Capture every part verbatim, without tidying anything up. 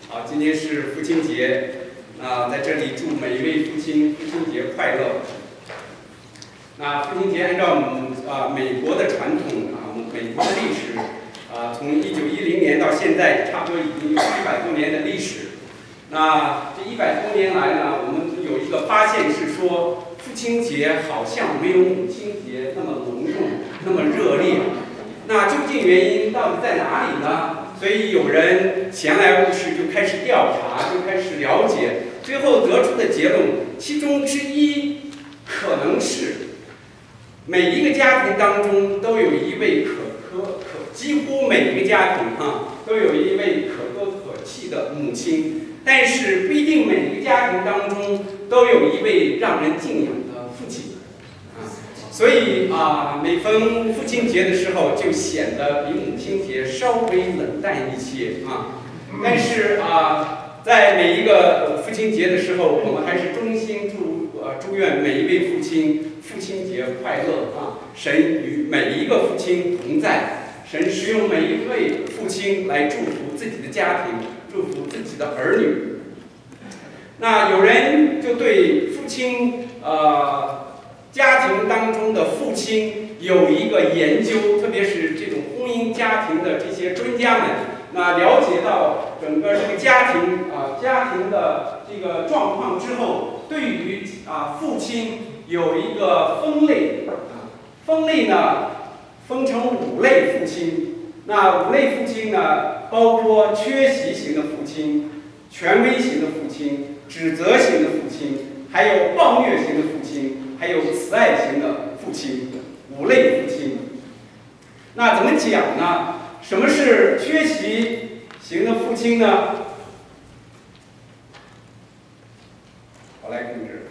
好，今天是父亲节，那在这里祝每一位父亲父亲节快乐。那父亲节按照我们啊美国的传统啊，美国的历史啊，从一九一零年到现在，差不多已经有一百多年的历史。那这一百多年来呢，我们有一个发现是说，父亲节好像没有母亲节那么隆重，那么热烈。那究竟原因到底在哪里呢？所以有人闲来无事就开始调查，就开始了解，最后得出的结论，其中之一可能是每一个家庭当中都有一位可可可，几乎每一个家庭啊都有一位可歌可泣的母亲，但是不一定每一个家庭当中都有一位让人敬仰的父亲。所以啊，每逢父亲节的时候，就显得比母亲节稍微冷淡一些啊。但是啊，在每一个父亲节的时候，我们还是衷心祝呃祝愿每一位父亲父亲节快乐啊！神与每一个父亲同在，神使用每一位父亲来祝福自己的家庭，祝福自己的儿女。那有人就对父亲呃。家庭当中的父亲有一个研究，特别是这种婚姻家庭的这些专家们，那了解到整个这个家庭啊家庭的这个状况之后，对于啊父亲有一个分类啊，分类呢分成五类父亲。那五类父亲呢，包括缺席型的父亲、权威型的父亲、指责型的父亲，还有暴虐型的父亲。还有慈爱型的父亲，五类父亲。那怎么讲呢？什么是缺席型的父亲呢？我来控制。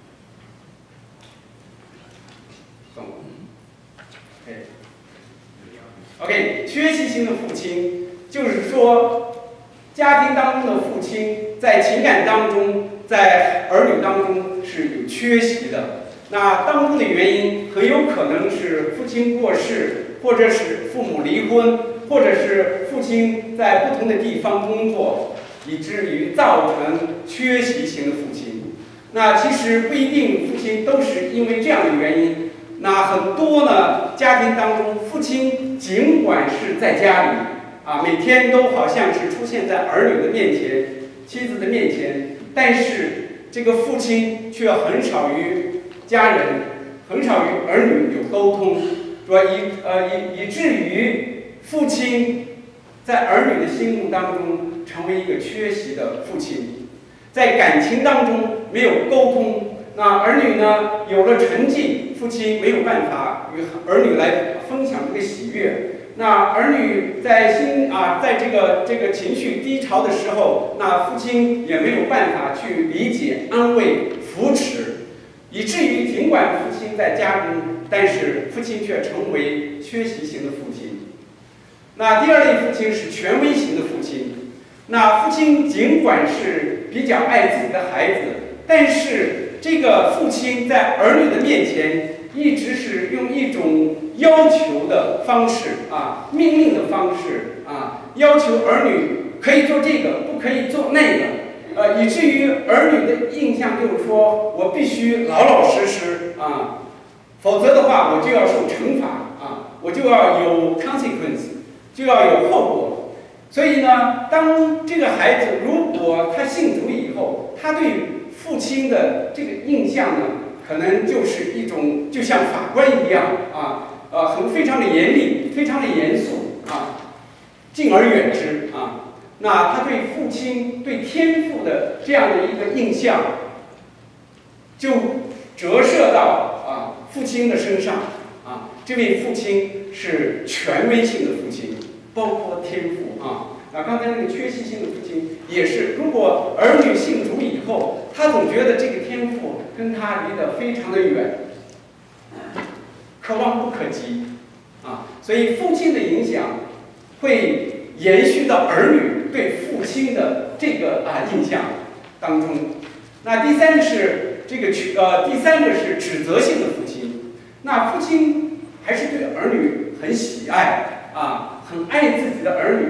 懂。OK。OK， 缺席型的父亲就是说，家庭当中的父亲在情感当中，在儿女当中是有缺席的。那当中的原因很有可能是父亲过世，或者是父母离婚，或者是父亲在不同的地方工作，以至于造成缺席型的父亲。那其实不一定父亲都是因为这样的原因。那很多呢家庭当中，父亲尽管是在家里啊，每天都好像是出现在儿女的面前、妻子的面前，但是这个父亲却很少与家人很少与儿女有沟通，是吧？以呃以以至于父亲在儿女的心目当中成为一个缺席的父亲，在感情当中没有沟通。那儿女呢有了成绩，父亲没有办法与儿女来分享这个喜悦。那儿女在心啊，在这个这个情绪低潮的时候，那父亲也没有办法去理解、安慰、扶持。以至于尽管父亲在家中，但是父亲却成为缺席型的父亲。那第二类父亲是权威型的父亲。那父亲尽管是比较爱自己的孩子，但是这个父亲在儿女的面前一直是用一种要求的方式啊，命令的方式啊，要求儿女可以做这个，不可以做那个。呃，以至于儿女的印象就是说，我必须老老实实啊，否则的话我就要受惩罚啊，我就要有 consequence， 就要有后果。所以呢，当这个孩子如果他信主以后，他对父亲的这个印象呢，可能就是一种就像法官一样啊，呃，很非常的严厉，非常的严肃啊，敬而远之啊。那他对父亲、对天父的这样的一个印象，就折射到啊父亲的身上啊。这位父亲是权威性的父亲，包括天父啊。那刚才那个缺席性的父亲也是，如果儿女信主以后，他总觉得这个天父跟他离得非常的远，可望不可及啊。所以父亲的影响会延续到儿女对父亲的这个啊印象当中。那第三是这个呃，第三个是指责性的父亲。那父亲还是对儿女很喜爱啊，很爱自己的儿女，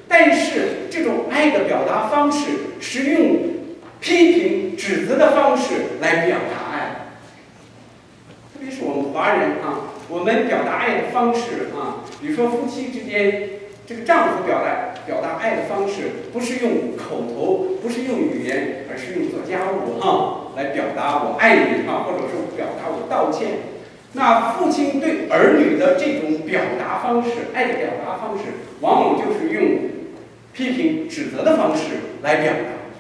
但是这种爱的表达方式是用批评、指责的方式来表达爱。特别是我们华人啊，我们表达爱的方式啊，比如说夫妻之间，这个丈夫表达表达爱的方式，不是用口头，不是用语言，而是用做家务哈、啊、来表达我爱你哈、啊，或者是表达我道歉。那父亲对儿女的这种表达方式，爱的表达方式，往往就是用批评、指责的方式来表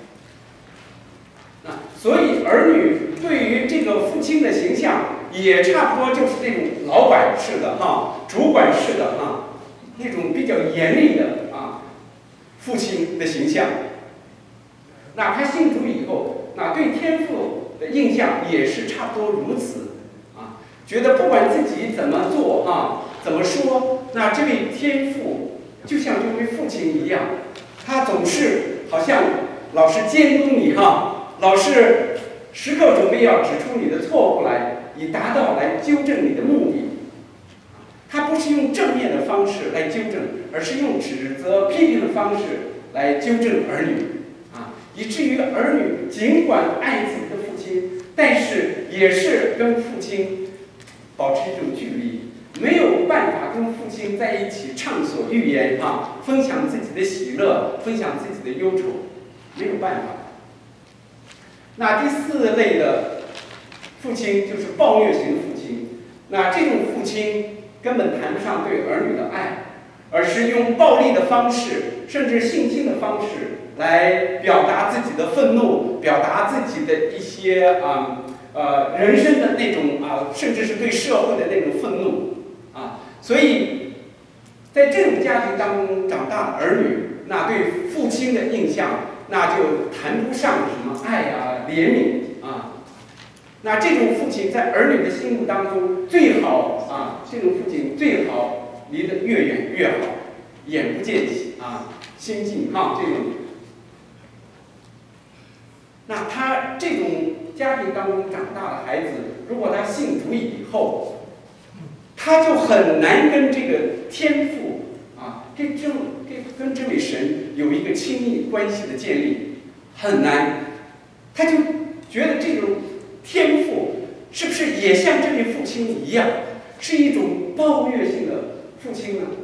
达。啊，所以儿女对于这个父亲的形象，也差不多就是那种老板式的哈、主管式的哈、那种比较严厉的啊父亲的形象。那他信主以后，那对天父的印象也是差不多如此。觉得不管自己怎么做啊，怎么说，那这位天父就像这位父亲一样，他总是好像老是监督你哈，老是时刻准备要指出你的错误来，以达到来纠正你的目的。他不是用正面的方式来纠正，而是用指责、批评的方式来纠正儿女啊，以至于儿女尽管爱自己的父亲，但是也是跟父亲保持一种距离，没有办法跟父亲在一起畅所欲言啊，分享自己的喜乐，分享自己的忧愁，没有办法。那第四类的父亲就是暴虐型的父亲，那这种父亲根本谈不上对儿女的爱，而是用暴力的方式，甚至性侵的方式来表达自己的愤怒，表达自己的一些啊。嗯呃，人生的那种啊，甚至是对社会的那种愤怒啊，所以在这种家庭当中长大的儿女，那对父亲的印象，那就谈不上什么爱啊、怜悯啊。那这种父亲在儿女的心目当中，最好啊，这种父亲最好离得越远越好，眼不见啊，心近啊，这种。那他这种家庭当中长大的孩子，如果他信主以后，他就很难跟这个天父啊，跟这跟跟这位神有一个亲密关系的建立，很难。他就觉得这种天父是不是也像这位父亲一样，是一种暴虐性的父亲呢？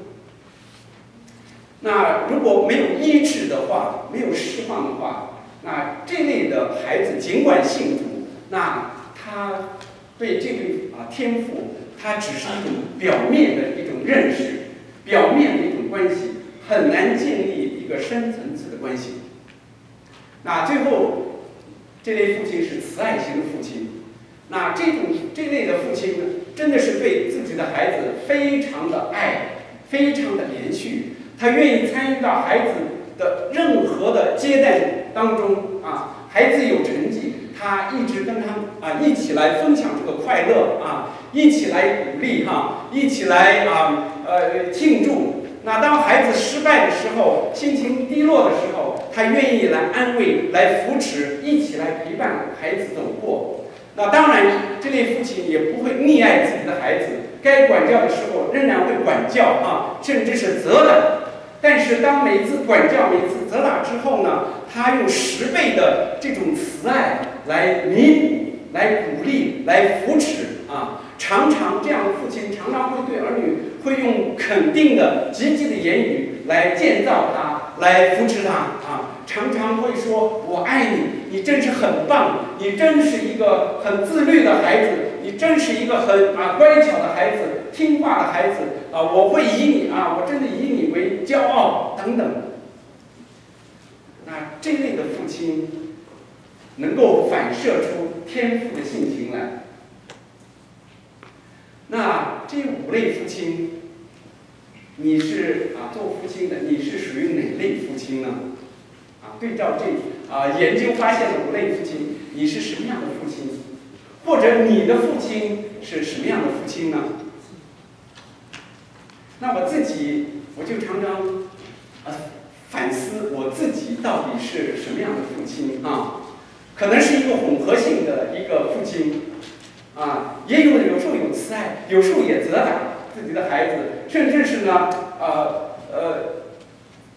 那如果没有医治的话，没有释放的话，那这类的孩子尽管信主，那他对这位啊天父，他只是一种表面的一种认识，表面的一种关系，很难建立一个深层次的关系。那最后，这类父亲是慈爱型的父亲。那这种这类的父亲呢，真的是对自己的孩子非常的爱，非常的连续，他愿意参与到孩子的任何的阶段当中啊，孩子有成绩，他一直跟他们啊一起来分享这个快乐啊，一起来鼓励哈、啊，一起来啊呃庆祝。那当孩子失败的时候，心情低落的时候，他愿意来安慰、来扶持，一起来陪伴孩子走过。那当然，这类父亲也不会溺爱自己的孩子，该管教的时候仍然会管教啊，甚至是责打。但是当每次管教、每次责打之后呢，他用十倍的这种慈爱来弥补、来鼓励、来扶持啊。常常这样的父亲常常会对儿女会用肯定的、积极的言语来建造他，来扶持他啊。常常会说：“我爱你，你真是很棒，你真是一个很自律的孩子，你真是一个很啊乖巧的孩子，听话的孩子啊，我会以你啊，我真的以你为骄傲等等。”那这类的父亲能够反射出天父的性情来。那这五类父亲，你是啊做父亲的，你是属于哪类父亲呢？啊，对照这啊研究发现的五类父亲，你是什么样的父亲？或者你的父亲是什么样的父亲呢？那我自己我就常常呃反思我自己到底是什么样的父亲啊？可能是一个混合性的一个父亲。啊，也有有时候有慈爱，有时候也责打自己的孩子，甚至是呢，呃呃，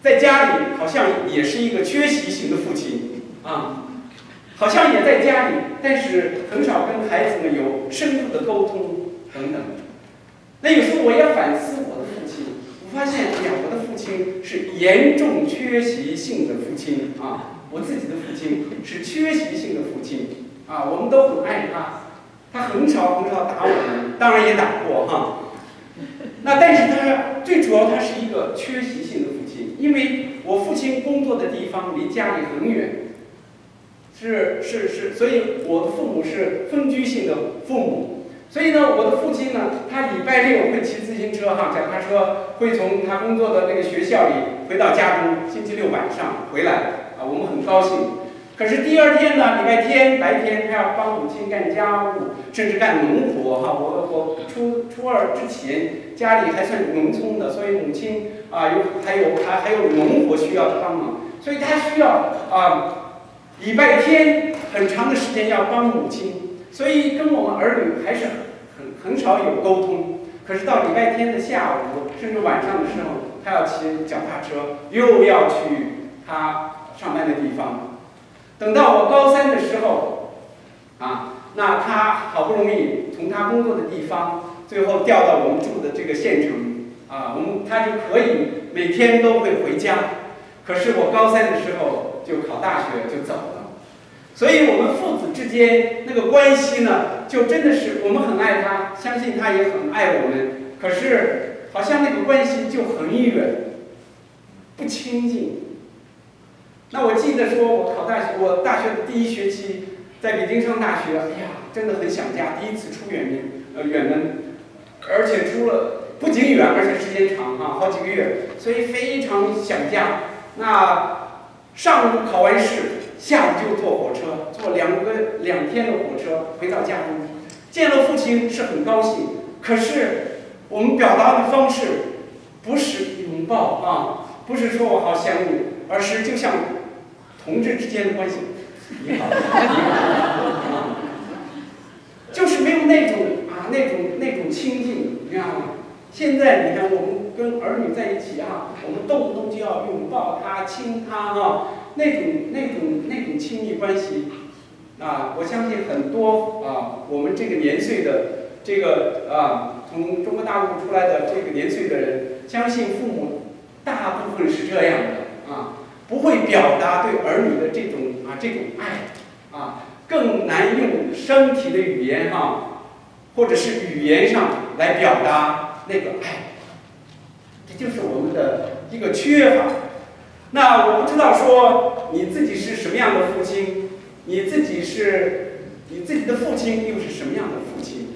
在家里好像也是一个缺席型的父亲啊，好像也在家里，但是很少跟孩子们有深入的沟通等等。那有时候我也反思我的父亲，我发现，哎呀，我的父亲是严重缺席性的父亲啊，我自己的父亲是缺席性的父亲啊，我们都很爱他，他很少很少打我们，当然也打过哈。那但是他最主要他是一个缺席性的父亲，因为我父亲工作的地方离家里很远，是是是，所以我的父母是分居性的父母。所以呢，我的父亲呢，他礼拜六会骑自行车哈，脚踏车，会从他工作的那个学校里回到家中，星期六晚上回来啊，我们很高兴。可是第二天呢，礼拜天白天他要帮母亲干家务，甚至干农活哈。我我初初二之前家里还算农村的，所以母亲啊有还有还还有农活需要帮忙，所以他需要啊礼拜天很长的时间要帮母亲，所以跟我们儿女还是很很少有沟通。可是到礼拜天的下午甚至晚上的时候，他要骑脚踏车，又要去他上班的地方。等到我高三的时候，啊，那他好不容易从他工作的地方，最后调到我们住的这个县城，啊，我们他就可以每天都会回家。可是我高三的时候就考大学就走了，所以我们父子之间那个关系呢，就真的是我们很爱他，相信他也很爱我们，可是好像那个关系就很远，不亲近。那我记得说，我考大学，我大学的第一学期在北京上大学，哎呀，真的很想家，第一次出远门，呃，远门，而且出了不仅远，而且时间长哈，好几个月，所以非常想家。那上午考完试，下午就坐火车，坐两个两天的火车回到家中，见了父亲是很高兴，可是我们表达的方式不是拥抱啊，不是说我好想你，而是就像同志之间的关系，你好，你好，啊，就是没有那种啊那种那种亲近，你知道吗？现在你看我们跟儿女在一起啊，我们动不动就要拥抱他、亲他啊，那种那种那种亲密关系啊，我相信很多啊，我们这个年岁的这个啊，从中国大陆出来的这个年岁的人，相信父母大部分是这样的啊，不会表达对儿女的这种啊这种爱啊，更难用身体的语言哈、啊，或者是语言上来表达那个爱，这就是我们的一个缺乏。那我不知道说你自己是什么样的父亲，你自己是你自己的父亲又是什么样的父亲？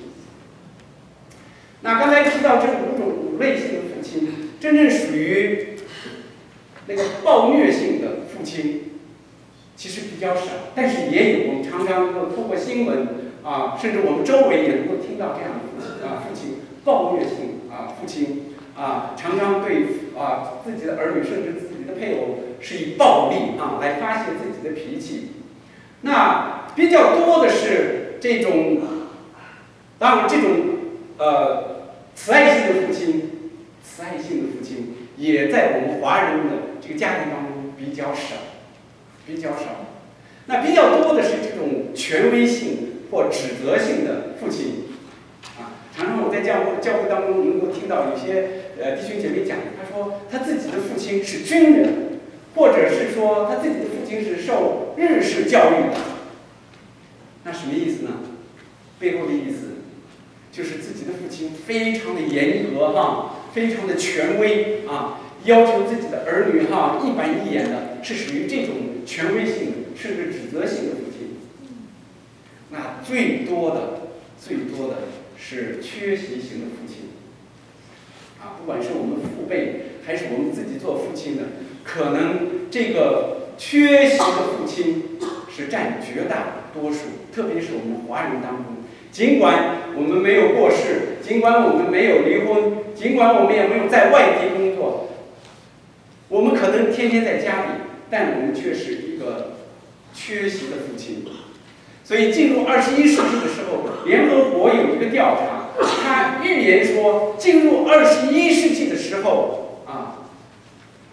那刚才提到这五种五类型的父亲，真正属于那个暴虐性的父亲，其实比较少，但是也有，我们常常能够透过新闻啊，甚至我们周围也能够听到这样的父亲啊，父亲暴虐性啊，父亲啊，常常对啊自己的儿女甚至自己的配偶是以暴力啊来发泄自己的脾气。那比较多的是这种，当然这种呃慈爱性的父亲，慈爱性的父亲也在我们华人的这个家庭当中比较少，比较少。那比较多的是这种权威性或指责性的父亲。常常我在教会教会当中能够听到有些呃弟兄姐妹讲，他说他自己的父亲是军人，或者是说他自己的父亲是受日式教育的。那什么意思呢？背后的意思就是自己的父亲非常的严格哈，非常的权威啊，要求自己的儿女哈一板一眼的，是属于这种权威性甚至指责性的父亲。那最多的最多的是缺席型的父亲，啊，不管是我们父辈还是我们自己做父亲的，可能这个缺席的父亲是占绝大多数，特别是我们华人当中。尽管我们没有过世，尽管我们没有离婚，尽管我们也没有在外地工作，我们可能天天在家里，但我们却是一个缺席的父亲。所以进入二十一世纪的时候，联合国有一个调查，他预言说，进入二十一世纪的时候啊，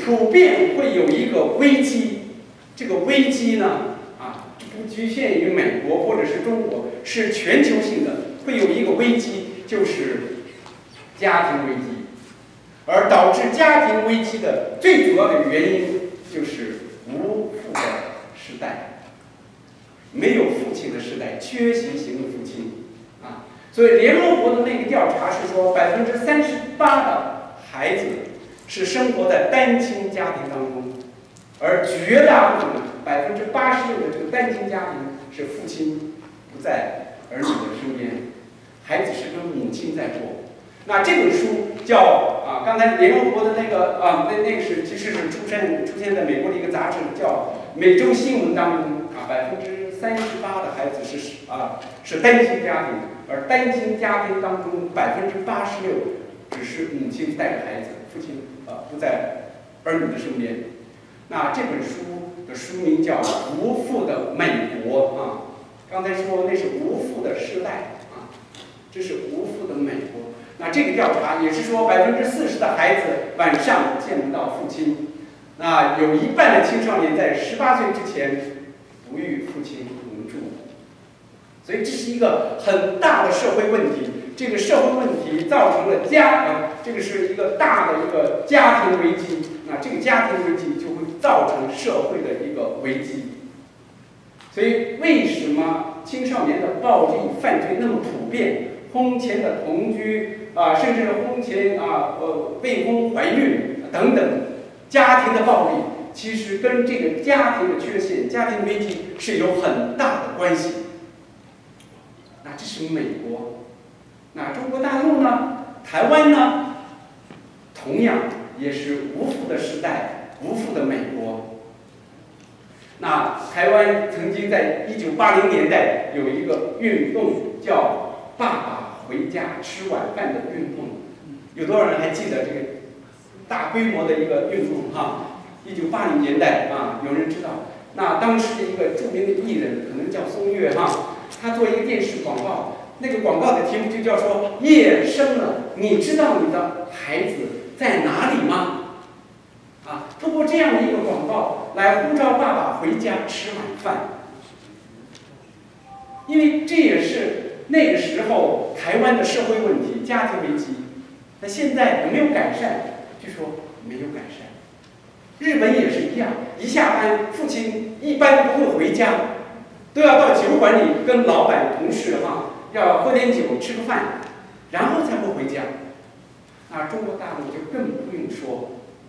普遍会有一个危机。这个危机呢，啊，不局限于美国或者是中国，是全球性的，会有一个危机，就是家庭危机。而导致家庭危机的最主要的原因就是无父的时代，没有父亲的时代，缺席型的父亲啊。所以联合国的那个调查是说，百分之三十八的孩子是生活在单亲家庭当中，而绝大部分百分之八十六的这个单亲家庭是父亲不在儿女的身边，孩子是跟母亲在过。那这本书叫啊，刚才联合国的那个啊，那那个是其实是出现出现在美国的一个杂志，叫《每周新闻》当中啊，百分之三十八的孩子是啊是单亲家庭，而单亲家庭当中百分之八十六只是母亲带着孩子，父亲啊不在儿女的身边。那这本书的书名叫《无父的美国》啊，刚才说那是无父的时代啊，这是无父的美国。那这个调查也是说，百分之四十的孩子晚上见不到父亲，那有一半的青少年在十八岁之前不与父亲同住，所以这是一个很大的社会问题。这个社会问题造成了家呃，这个是一个大的一个家庭危机。那这个家庭危机就会造成社会的一个危机。所以为什么青少年的暴力犯罪那么普遍？婚前的同居啊，甚至婚前啊呃未婚怀孕等等，家庭的暴力其实跟这个家庭的缺陷、家庭危机是有很大的关系。那这是美国，那中国大陆呢？台湾呢？同样也是无父的时代，无父的美国。那台湾曾经在一九八零年代有一个运动叫“爸爸回家吃晚饭”的运动，有多少人还记得这个大规模的一个运动哈？一九八零年代啊，有人知道。那当时的一个著名的艺人，可能叫松岳哈，他做一个电视广告，那个广告的题目就叫说“夜深了，你知道你的孩子在哪里吗？”啊，通过这样的一个广告来呼召爸爸回家吃晚饭，因为这也是那个时候台湾的社会问题、家庭危机。那现在有没有改善？据说没有改善。日本也是一样，一下班父亲一般不会回家，都要到酒馆里跟老板、同事哈要喝点酒、吃个饭，然后才会回家。那中国大陆就更不用说。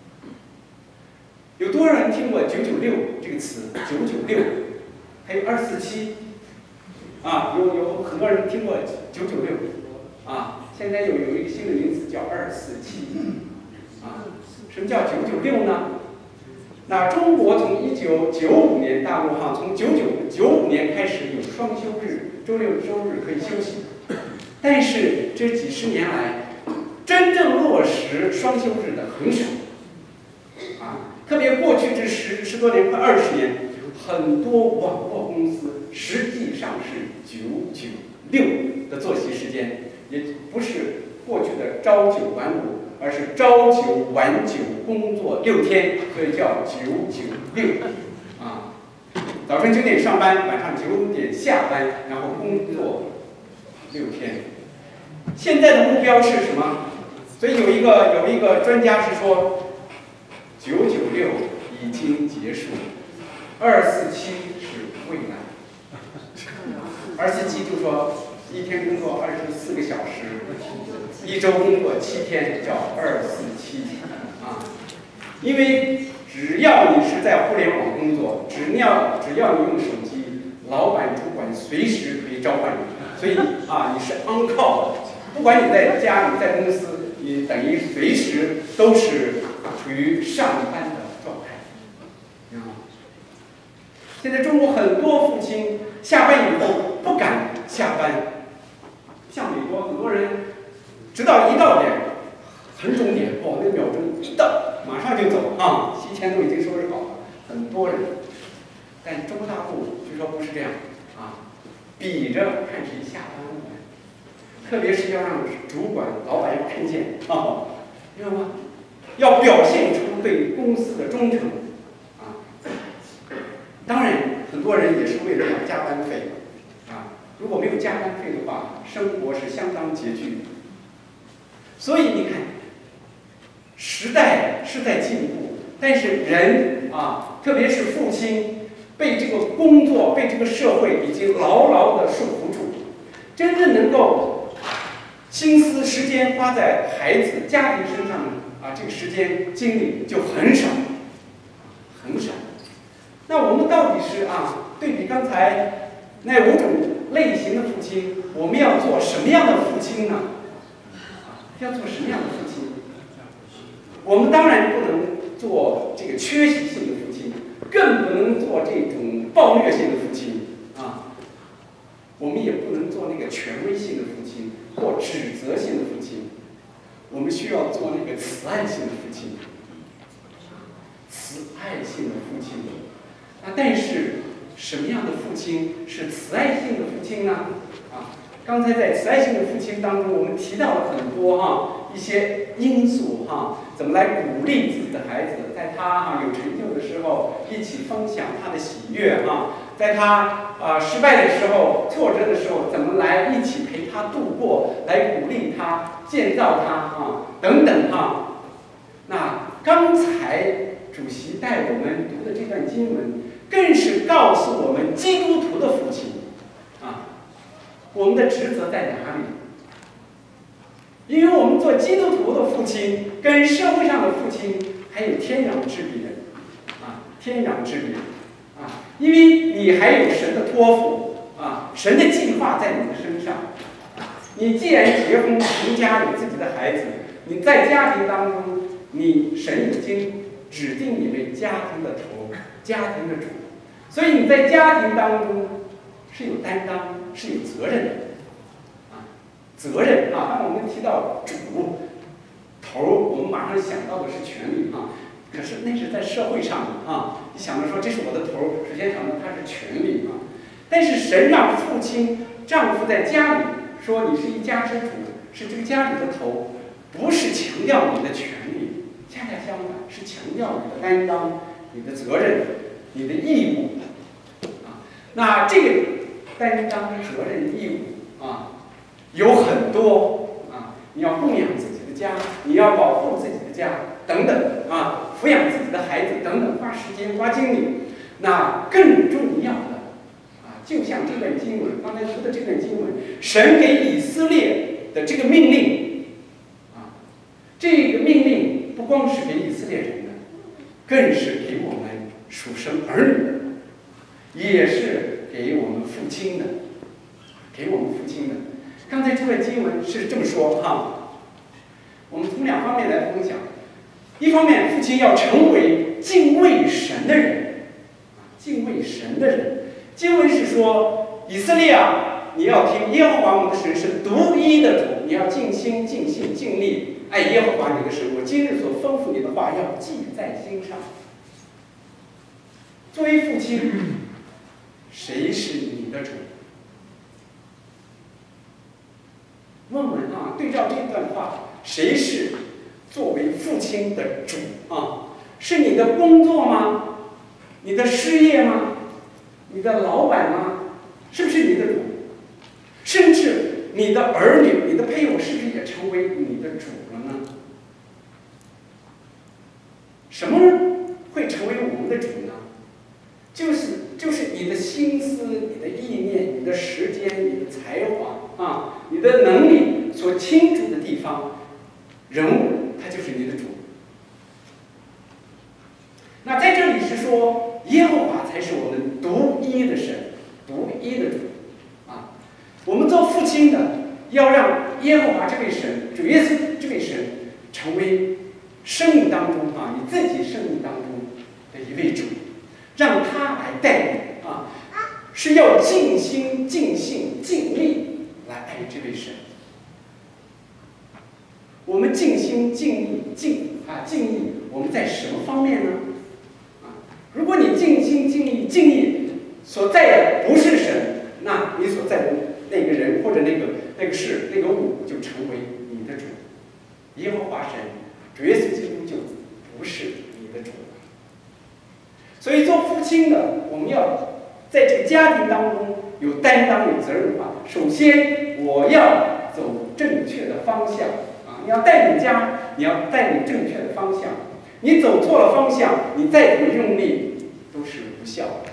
有多少人听过“九九六”这个词？九九六，还有二四七，啊，有有很多人听过“九九六”，啊，现在有有一个新的名词叫“二四七”，啊，什么叫“九九六”呢？那中国从一九九五年，大陆哈从九九九五年开始有双休日，周六周日可以休息，但是这几十年来，真正落实双休日的很少，啊。特别过去这十十多年，快二十年，很多网络公司实际上是九九六的作息时间，也不是过去的朝九晚五，而是朝九晚九，工作六天，所以叫九九六。啊，早晨九点上班，晚上九点下班，然后工作六天。现在的目标是什么？所以有一个有一个专家是说。九九六已经结束，二四七是未来。二四七就说一天工作二十四个小时，一周工作七天，叫二四七啊。因为只要你是在互联网工作，只要只要你用手机，老板主管随时可以召唤你，所以啊你是 on call 的，不管你在家你在公司，你等于随时都是。处于上班的状态，啊！现在中国很多父亲下班以后不敢下班，像美国很多人，直到一到点，很钟点，哦，那秒钟一到，马上就走啊，提前都已经收拾好了，很多人。但中国大陆据说不是这样啊，比着看谁下班晚，特别是要让主管、老板要看见啊，知道吗？ 要表现出对公司的忠诚啊。当然，很多人也是为了要加班费啊。如果没有加班费的话，生活是相当拮据的。所以你看，时代是在进步，但是人啊，特别是父亲，被这个工作、被这个社会已经牢牢的束缚住，真正能够心思、时间花在孩子、家庭身上啊，这个时间精力就很少，很少。那我们到底是啊，对比刚才那五种类型的父亲，我们要做什么样的父亲呢？要做什么样的父亲？我们当然不能做这个缺席性的父亲，更不能做这种暴虐性的父亲啊。我们也不能做那个权威性的父亲或指责性的父亲。我们需要做那个慈爱性的父亲，慈爱性的父亲。啊，但是什么样的父亲是慈爱性的父亲呢？啊。刚才在慈爱性的父亲当中，我们提到了很多哈一些因素哈，怎么来鼓励自己的孩子，在他哈有成就的时候，一起分享他的喜悦哈，在他啊失败的时候、挫折的时候，怎么来一起陪他度过，来鼓励他、建造他啊等等哈。那刚才主席带我们读的这段经文，更是告诉我们基督徒的父亲啊。我们的职责在哪里？因为我们做基督徒的父亲，跟社会上的父亲还有天壤之别，啊，天壤之别，啊，因为你还有神的托付，啊，神的计划在你的身上。你既然结婚成家，有自己的孩子，你在家庭当中，你神已经指定你为家庭的头，家庭的主，所以你在家庭当中是有担当。是有责任的，啊，责任啊！当我们提到主头，我们马上想到的是权力啊。可是那是在社会上的啊，你想着说这是我的头，首先想到他是权力啊。但是神让父亲、丈夫在家里说你是一家之主，是这个家里的头，不是强调你的权利，恰恰相反，是强调你的担当、你的责任、你的义务啊。那这个。担当责任义务啊，有很多啊，你要供养自己的家，你要保护自己的家，等等啊，抚养自己的孩子等等，花时间花精力。那更重要的啊，就像这段经文刚才读的这段经文，神给以色列的这个命令啊，这个命令不光是给以色列人的，更是给我们属神儿女的，也是。给我们父亲的，给我们父亲的。刚才这段经文是这么说哈，我们从两方面来分享。一方面，父亲要成为敬畏神的人，敬畏神的人。经文是说，以色列啊，你要听耶和华我们的神是独一的主，你要尽心、尽性、尽力爱耶和华你的神。我今日所吩咐你的话，要记在心上。作为父亲。谁是你的主？问问啊，对照这段话，谁是作为父亲的主啊？是你的工作吗？你的事业吗？你的老板吗？是不是你的主？甚至你的儿女、你的配偶，是不是也成为你的主了呢？什么会成为我们的主呢？就是就是你的心思、你的意念、你的时间、你的才华啊，你的能力所倾注的地方，人物他就是你的主。那在这里是说，耶和华才是我们独一的神，独一的主啊。我们做父亲的要让耶和华这位神、主耶稣这位神成为生命当中啊，你自己生命当中的一位主。让他来带领啊，是要尽心、尽性、尽力来爱这位神。我们尽心、尽力、尽啊尽力，我们在什么方面呢？啊，如果你尽心、尽力、尽力所在的不是神，那你所在的那个人或者那个那个事、那个物就成为你的主。耶和华神，主耶稣基督就不是你的主。所以做父亲的，我们要在这个家庭当中有担当、有责任感。首先，我要走正确的方向啊！你要带领家，你要带领正确的方向。你走错了方向，你再怎么用力都是无效的。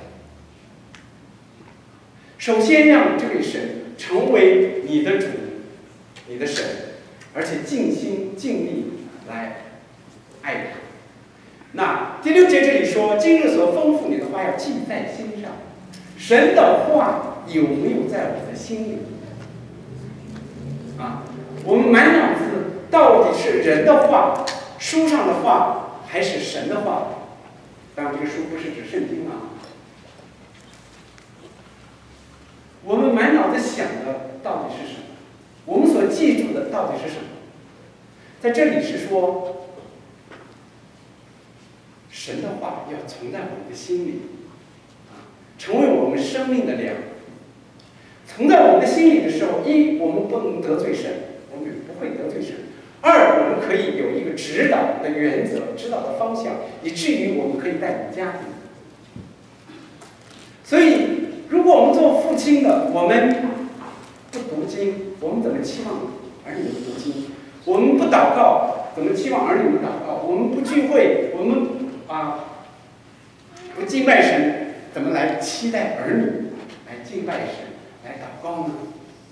首先让这位神成为你的主，你的神，而且尽心尽力来爱他。那第六节这里说：“今日所吩咐你的话要记在心上。”神的话有没有在我的心里？啊，我们满脑子到底是人的话、书上的话，还是神的话？当然，这个书不是指圣经啊。我们满脑子想的到底是什么？我们所记住的到底是什么？在这里是说，神的话要存在我们的心里，啊，成为我们生命的粮。存在我们的心里的时候，一，我们不能得罪神，我们不会得罪神；二，我们可以有一个指导的原则、指导的方向，以至于我们可以带领家庭。所以，如果我们做父亲的，我们不读经，我们怎么期望儿女们读经？我们不祷告，怎么期望儿女们祷告？我们不聚会，我们啊不敬拜神，怎么来期待儿女来敬拜神、来祷告呢？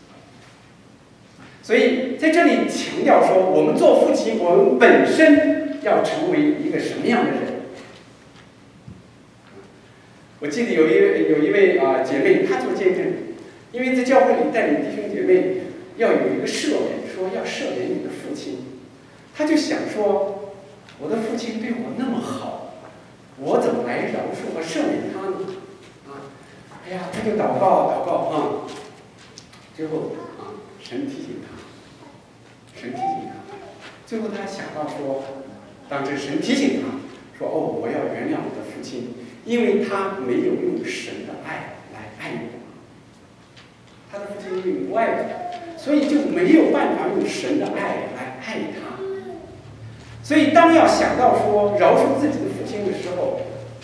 所以在这里强调说，我们做父亲，我们本身要成为一个什么样的人？我记得有一位有一位啊姐妹，她做见证，因为在教会里带领弟兄姐妹要有一个赦免，说要赦免你的父亲，她就想说，我的父亲对我那么好，我怎么来饶恕和赦免他呢？啊，哎呀，她就祷告祷告啊，最后啊，神提醒她，神提醒她，最后她想到说，当时神提醒她说，哦，我要原谅我的父亲。因为他没有用神的爱来爱我，他的父亲因为不爱我，所以就没有办法用神的爱来爱他。所以当要想到说饶恕自己的父亲的时候，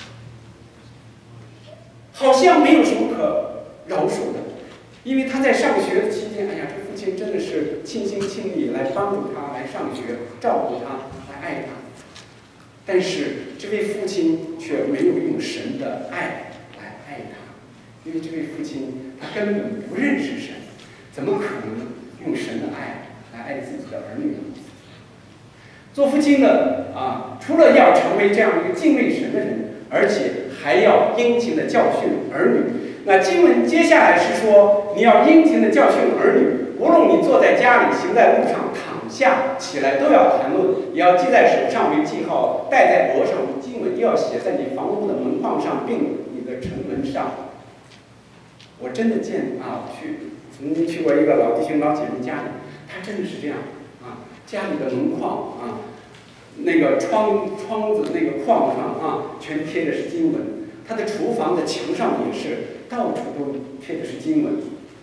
好像没有什么可饶恕的，因为他在上学的期间，哎呀，这父亲真的是尽心尽力来帮助他，来上学，照顾他，来爱他。但是这位父亲却没有用神的爱来爱他，因为这位父亲他根本不认识神，怎么可能用神的爱来爱自己的儿女呢？做父亲的啊，除了要成为这样一个敬畏神的人，而且还要殷勤的教训儿女。那经文接下来是说，你要殷勤的教训儿女，无论你坐在家里、行在路上、躺下起来，都要谈论，也要记在手上为记号，戴在额上为经文，又要写在你房屋的门框上，并你的城门上。我真的见啊，去曾经去过一个老弟兄、老姐妹家里，他真的是这样啊，家里的门框啊，那个窗窗子那个框上啊，全贴的是经文。他的厨房的墙上也是，到处都贴的是经文。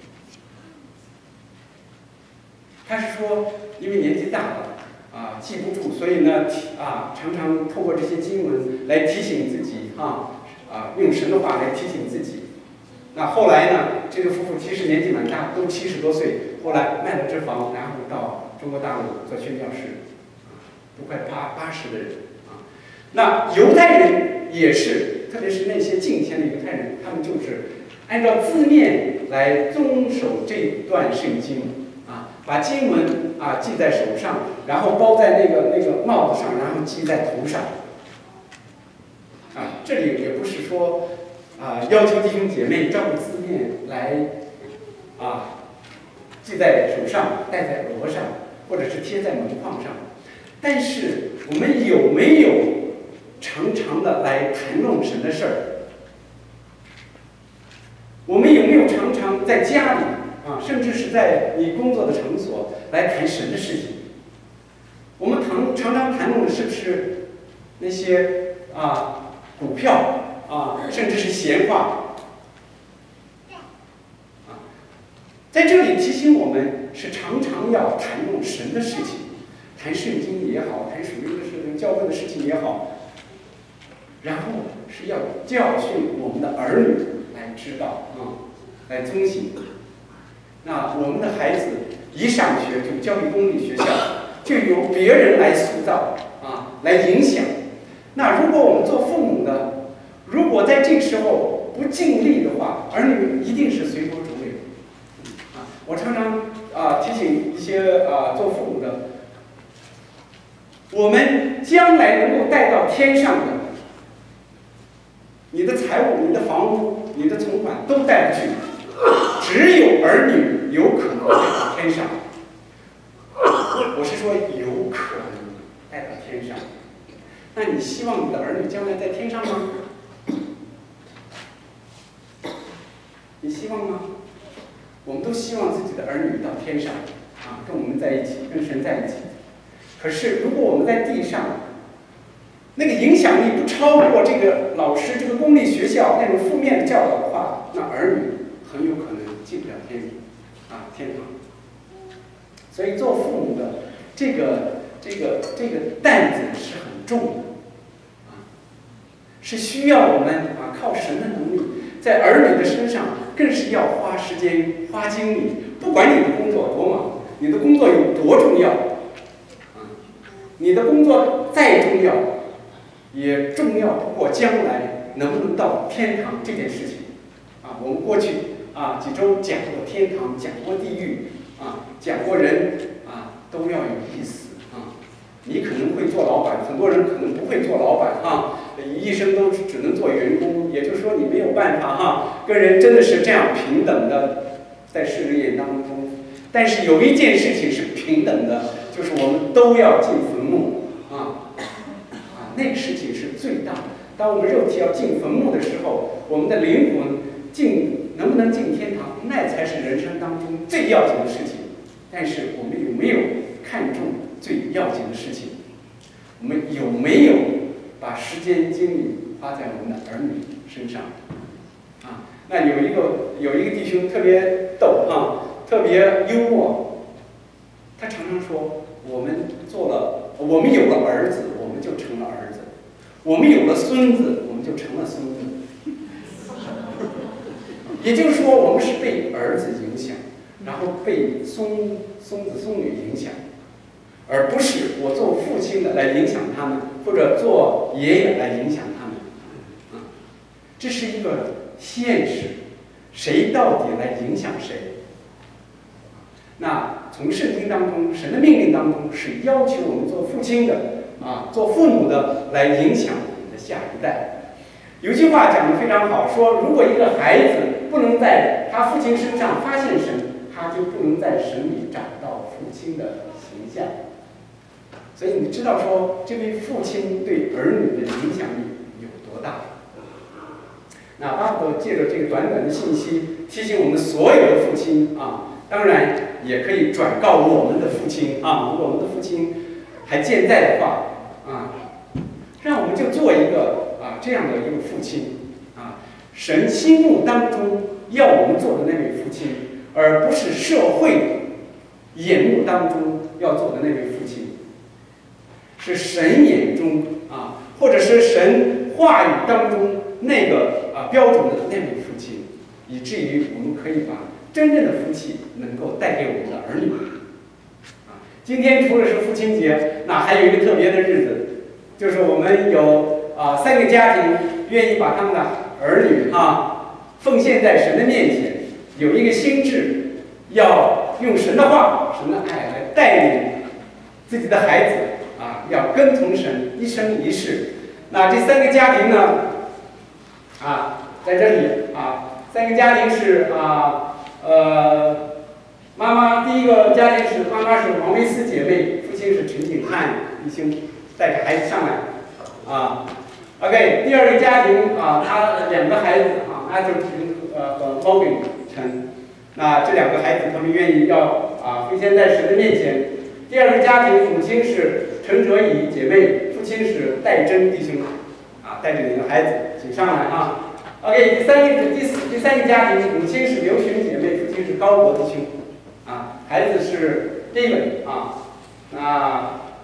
他是说，因为年纪大了啊，记不住，所以呢啊，常常透过这些经文来提醒自己啊啊，用神的话来提醒自己。那后来呢，这个夫妇其实年纪蛮大，都七十多岁，后来卖了这房，然后到中国大陆做宣教士，都快八八十的人啊。那犹太人也是。特别是那些敬虔的犹太人，他们就是按照字面来遵守这段圣经啊，把经文啊记在手上，然后包在那个那个帽子上，然后系在头上。啊，这里也不是说啊要求弟兄姐妹照着字面来啊系在手上、戴在额上，或者是贴在门框上，但是我们有没有常常的来谈论神的事儿？我们有没有常常在家里啊，甚至是在你工作的场所来谈神的事情？我们常常常谈论的是不是那些啊股票啊，甚至是闲话？啊，在这里提醒我们是常常要谈论神的事情， 谈圣经也好，谈属灵的事情、教会的事情也好，然后是要教训我们的儿女来知道啊，来遵行。那我们的孩子一上学就交给公立学校，就由别人来塑造啊，来影响。那如果我们做父母的，如果在这个时候不尽力的话，儿女一定是随波逐流。啊，我常常啊提醒一些啊做父母的，我们将来能够带到天上的，你的财物、你的房屋、你的存款都带不去，只有儿女有可能带到天上。我是说有可能带到天上。那你希望你的儿女将来在天上吗？你希望吗？我们都希望自己的儿女到天上，啊，跟我们在一起，跟神在一起。可是如果我们在地上，那个影响力不超过这个老师、这个公立学校那种负面的教导的话，那儿女很有可能进不了天啊天堂。所以做父母的这个这个这个担子是很重的，啊，是需要我们啊靠神的能力，在儿女的身上更是要花时间、花精力。不管你的工作多忙，你的工作有多重要，啊，你的工作再重要，也重要不过将来能不能到天堂这件事情。啊，我们过去啊几周讲过天堂，讲过地狱，啊，讲过人，啊，都要有意思啊。你可能会做老板，很多人可能不会做老板啊，一生都只能做员工。也就是说，你没有办法哈，跟人真的是这样平等的在事业当中。但是有一件事情是平等的，就是我们都要进坟墓啊啊，那个事情是最大的。当我们肉体要进坟墓的时候，我们的灵魂进能不能进天堂，那才是人生当中最要紧的事情。但是我们有没有看重最要紧的事情？我们有没有把时间精力花在我们的儿女身上？啊，那有一个有一个弟兄特别逗啊，特别幽默。他常常说，我们做了，我们有了儿子，我们就成了儿子；我们有了孙子，我们就成了孙子。也就是说，我们是被儿子影响，然后被孙孙子孙女影响，而不是我做父亲的来影响他们，或者做爷爷来影响他们。啊，这是一个现实，谁到底来影响谁？那从圣经当中，神的命令当中是要求我们做父亲的啊，做父母的来影响我们的下一代。有句话讲得非常好，说如果一个孩子不能在他父亲身上发现神，他就不能在神里找到父亲的形象。所以你知道说这位父亲对儿女的影响力有多大？那巴不得借着这个短短的信息，提醒我们所有的父亲啊，当然也可以转告我们的父亲啊，如果我们的父亲还健在的话啊，让我们就做一个啊这样的一个父亲啊，神心目当中要我们做的那位父亲，而不是社会眼目当中要做的那位父亲，是神眼中啊，或者是神话语当中那个啊标准的那位父亲，以至于我们可以把真正的福气能够带给我们的儿女。啊，今天除了是父亲节，那还有一个特别的日子，就是我们有啊三个家庭愿意把他们的儿女啊奉献在神的面前，有一个心志，要用神的话、神的爱来带领自己的孩子啊，要跟从神一生一世。那这三个家庭呢，啊，在这里啊，三个家庭是啊，呃，妈妈第一个家庭是妈妈是王维思姐妹，父亲是陈景汉弟兄，带着孩子上来啊。OK， 第二个家庭啊，他两个孩子啊，阿九陈呃和 Logan 陈，那这两个孩子他们愿意要啊奉献在神的面前。第二个家庭母亲是陈哲怡姐妹，父亲是戴珍弟兄，啊，带着你的孩子请上来啊。OK， 第三个第四第三个家庭，母亲是刘璇姐妹，父亲是高国弟兄，啊，孩子是 David 啊，那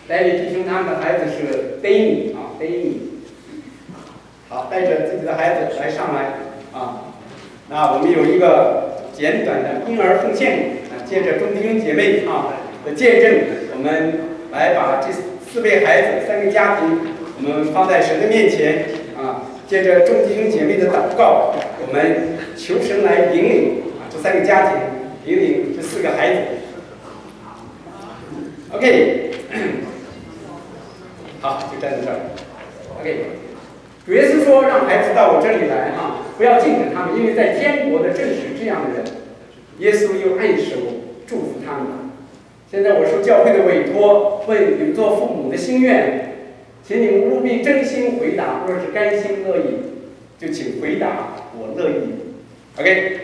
戴维弟兄他们的孩子是 Danny 啊 ，Danny。好，带着自己的孩子来上来啊。那我们有一个简短的婴儿奉献啊，借着众弟兄姐妹啊的见证，我们来把这四位孩子、三个家庭，我们放在神的面前啊。借着众弟兄姐妹的祷告，我们求神来引领啊这三个家庭，引领这四个孩子。OK， 好，就站在这儿。OK， 主耶稣说：“让孩子到我这里来啊，不要禁止他们，因为在天国的正是这样的人。”耶稣又按手祝福他们。现在我受教会的委托，问你们做父母的心愿。请你们务必真心回答，若是甘心乐意，就请回答我乐意。OK，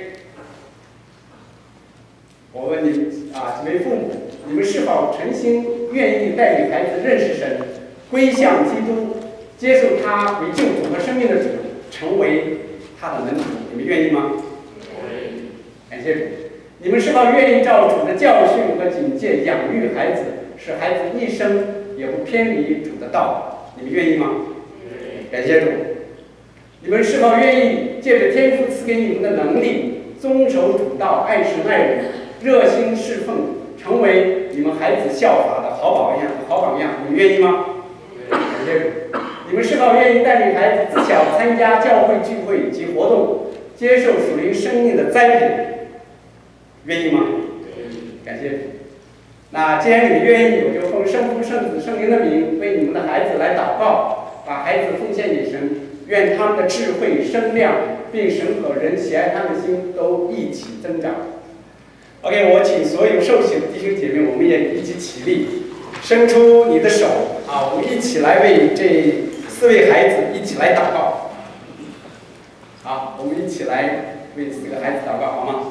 我问你啊，几位父母，你们是否诚心愿意带领孩子认识神，归向基督，接受他为救主和生命的主，成为他的门徒？你们愿意吗？感谢主。你们是否愿意照主的教训和警戒养育孩子，使孩子一生也不偏离主的道？你们愿意吗？感谢主。你们是否愿意借着天父赐给你们的能力，遵守主道，爱神爱人，热心侍奉，成为你们孩子效法的好榜样？好榜样，你们愿意吗？感谢主。你们是否愿意带领孩子自小参加教会聚会及活动，接受属灵生命的栽培？愿意吗？感谢主。那既然你们愿意，我就奉圣父、圣子、圣灵的名，为你们的孩子来祷告，把孩子奉献给神，愿他们的智慧声量，并神和人喜爱他们的心都一起增长。OK， 我请所有受洗的弟兄姐妹，我们也一起起立，伸出你的手啊，我们一起来为这四位孩子一起来祷告。好，我们一起来为四个孩子祷告，好吗？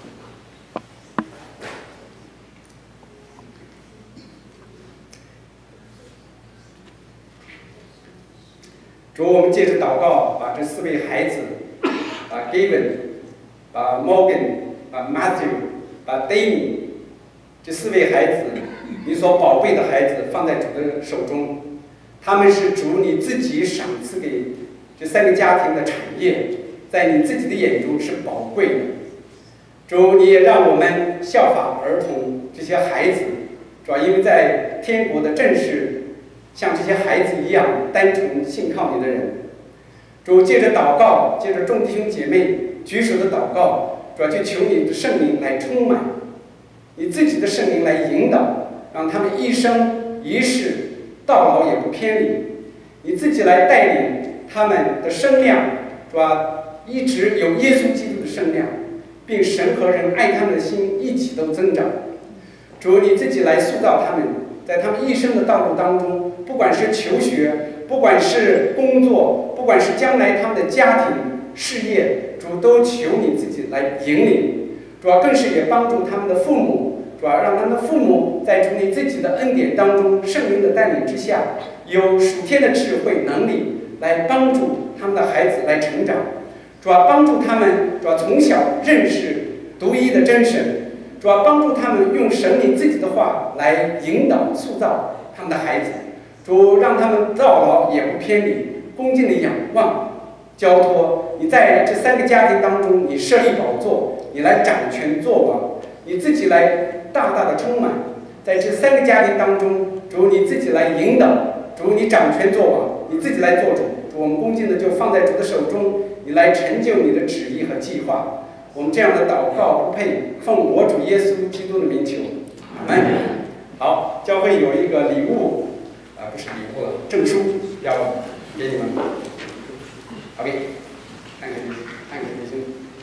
主，我们借着祷告，把这四位孩子，把 Gavin， 把 Morgan， 把 Matthew， 把 Danny， 这四位孩子，你所宝贝的孩子，放在主的手中。他们是主你自己赏赐给这三个家庭的产业，在你自己的眼中是宝贵的。主，你也让我们效法儿童这些孩子，主要因为在天国的正是像这些孩子一样单纯信靠你的人。主，借着祷告，借着众弟兄姐妹举手的祷告，主要就求你的圣灵来充满，你自己的圣灵来引导，让他们一生一世到老也不偏离。你自己来带领他们的声量，主要一直有耶稣基督的声量，并神和人爱他们的心一起都增长。主，你自己来塑造他们，在他们一生的道路当中，不管是求学，不管是工作，不管是将来他们的家庭事业，主都求你自己来引领。主要更是也帮助他们的父母，主要让他们的父母在主你自己的恩典当中，圣灵的带领之下，有属天的智慧能力来帮助他们的孩子来成长。主要帮助他们，主要从小认识独一的真神，主要帮助他们用神你自己的话来引导塑造他们的孩子。主让他们到老也不偏离，恭敬的仰望交托。你在这三个家庭当中，你设立宝座，你来掌权作王，你自己来大大的充满。在这三个家庭当中，主你自己来引导，主你掌权作王，你自己来做主。主，我们恭敬的就放在主的手中，你来成就你的旨意和计划。我们这样的祷告不配，奉我主耶稣基督的名求，阿门。好，教会有一个礼物。啊，不是礼物了，证书要给你们。OK， 看看你，看看弟兄，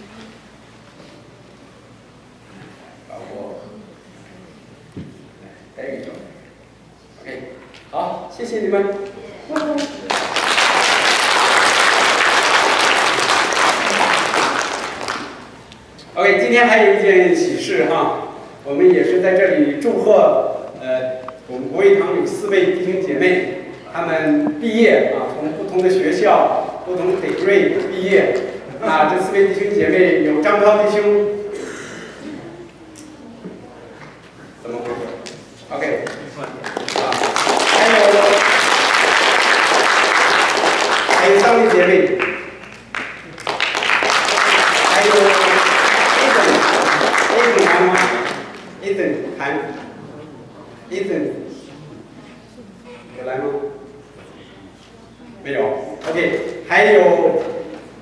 把我带给教会。OK， 好，谢谢你们。OK， 今天还有一件喜事哈，我们也是在这里祝贺呃。我们国义堂有四位弟兄姐妹，他们毕业啊，从不同的学校、不同的 degree 毕业。啊，这四位弟兄姐妹有张涛弟兄，怎么回事 ？OK， 啊。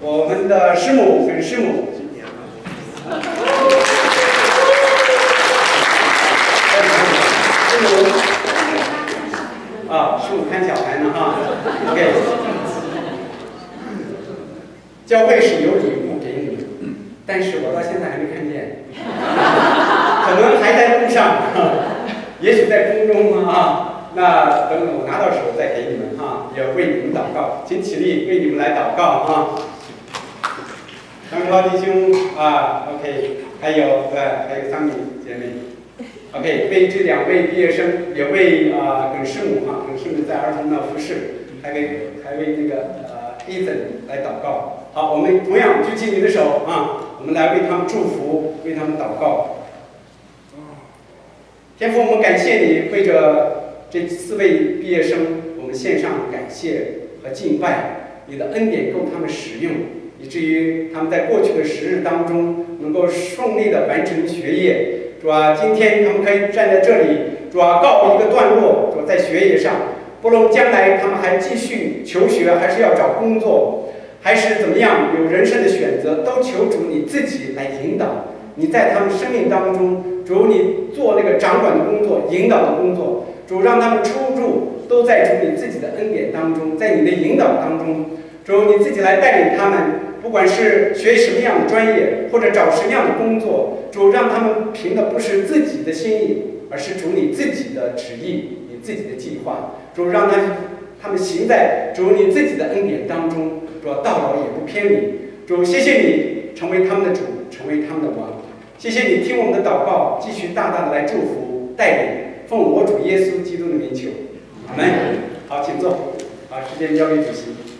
我们的师母跟师母。师母啊，师母看小孩呢哈。OK， 教会是有礼物给你们，但是我到现在还没看见，可能还在路上，也许在空中啊。那等等我拿到手再给你们哈，也为你们祷告，请起立为你们来祷告啊。张超弟兄啊 ，OK， 还有对，还有桑米姐妹 ，OK， 为这两位毕业生，也为啊耿师母哈，耿师母在儿童的服饰，还为还为那个呃 Ethan 来祷告。好，我们同样举起你的手啊，我们来为他们祝福，为他们祷告。天父，我们感谢你，为着这四位毕业生，我们献上感谢和敬拜，你的恩典够他们使用。以至于他们在过去的时日当中能够顺利的完成学业，主啊，今天他们可以站在这里，主啊，告一个段落，主在学业上，不论将来他们还继续求学，还是要找工作，还是怎么样有人生的选择，都求主你自己来引导。你在他们生命当中，主你做那个掌管的工作、引导的工作，主让他们出入都在主你自己的恩典当中，在你的引导当中，主你自己来带领他们。不管是学什么样的专业，或者找什么样的工作，主让他们凭的不是自己的心意，而是主你自己的旨意，你自己的计划。主让他他们行在主你自己的恩典当中，主到老也不偏离。主，谢谢你成为他们的主，成为他们的王。谢谢你听我们的祷告，继续大大的来祝福带领，奉我主耶稣基督的名求，阿门。好，请坐。好，时间交给主席。